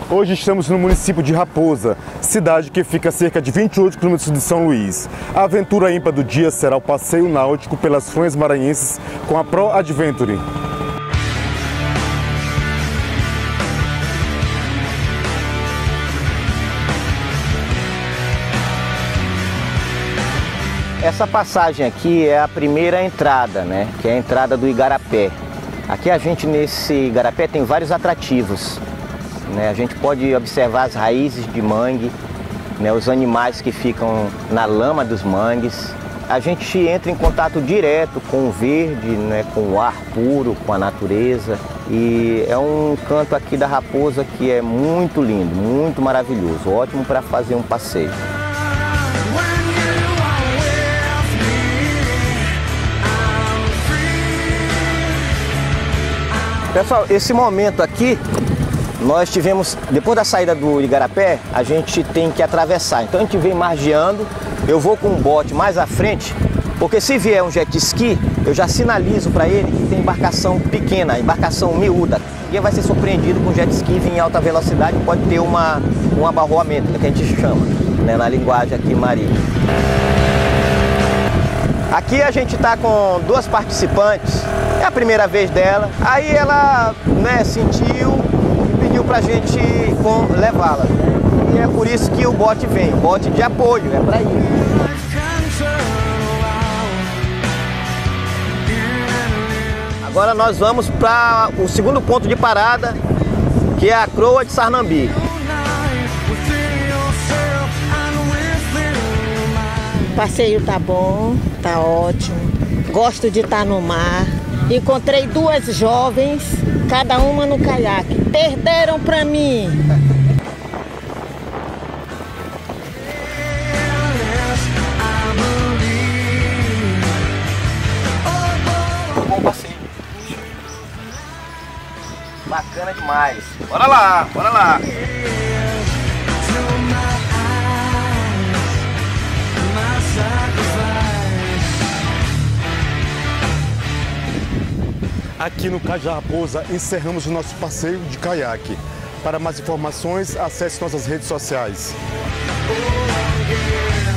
Hoje estamos no município de Raposa, cidade que fica a cerca de 28 quilômetros de São Luís. A aventura ímpar do dia será o passeio náutico pelas fronhas maranhenses com a Pro Adventure. Essa passagem aqui é a primeira entrada, né? Que é a entrada do Igarapé. Aqui a gente, nesse Igarapé, tem vários atrativos, né? A gente pode observar as raízes de mangue, né? Os animais que ficam na lama dos mangues. A gente entra em contato direto com o verde, né? Com o ar puro, com a natureza. E é um canto aqui da Raposa que é muito lindo, muito maravilhoso, ótimo para fazer um passeio. Pessoal, esse momento aqui, nós tivemos, depois da saída do Igarapé, a gente tem que atravessar. Então a gente vem margeando, eu vou com um bote mais à frente, porque se vier um jet ski, eu já sinalizo para ele que tem embarcação pequena, embarcação miúda. Ninguém vai ser surpreendido com jet ski vir em alta velocidade, pode ter um abarroamento, que a gente chama, né, na linguagem aqui marítima. Aqui a gente está com duas participantes, é a primeira vez dela, aí ela, né, sentiu, pediu pra gente levá-la, né? E é por isso que o bote vem, o bote de apoio, é para isso. Agora nós vamos para o segundo ponto de parada, que é a Croa de Sarnambi. O passeio tá bom, tá ótimo. Gosto de estar no mar. Encontrei duas jovens, cada uma no caiaque. Perderam pra mim. Bom passeio. Bacana demais. Bora lá, bora lá. Aqui no Cais da Raposa encerramos o nosso passeio de caiaque. Para mais informações, acesse nossas redes sociais.